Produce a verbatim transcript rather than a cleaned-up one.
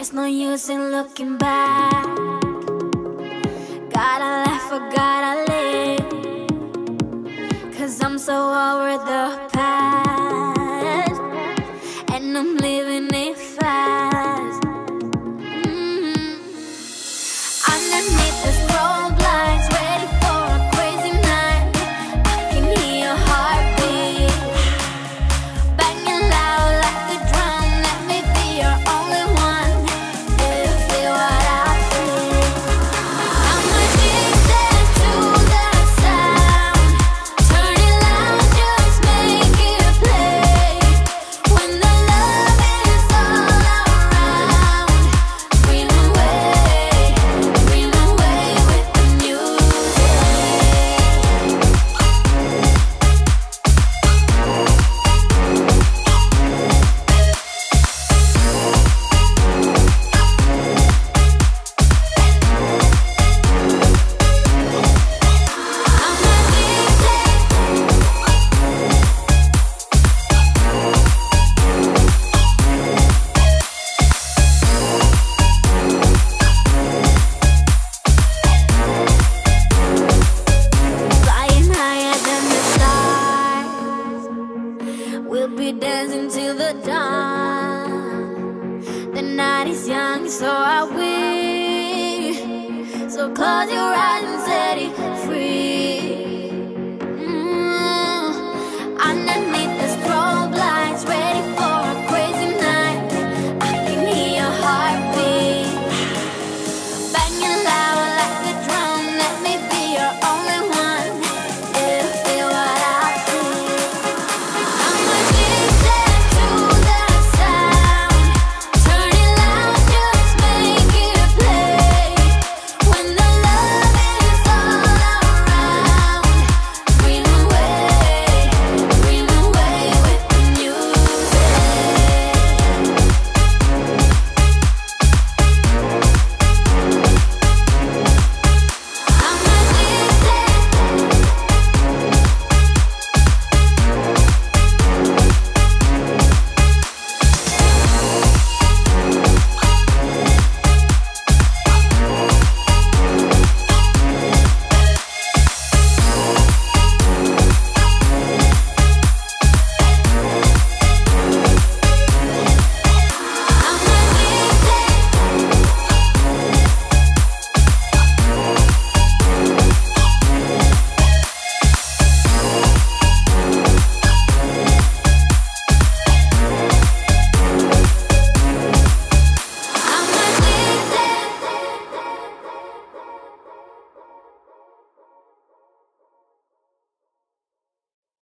There's no use in looking back. Gotta laugh, I gotta live, 'cause I'm so over the past, and I'm living it fast. mm-hmm. Underneath the strobe lights, ready for a crazy night. I can hear your heartbeat banging loud like a drum. Let me be your only one. Do you feel what I feel? I'm addicted to the sound. Turn it loud, just make it play. When the love is all around, dream away, dream away with the music. I'm flying higher than the stars. We'll be dancing till the dawn. The night is young, so are we. So close your eyes and steady.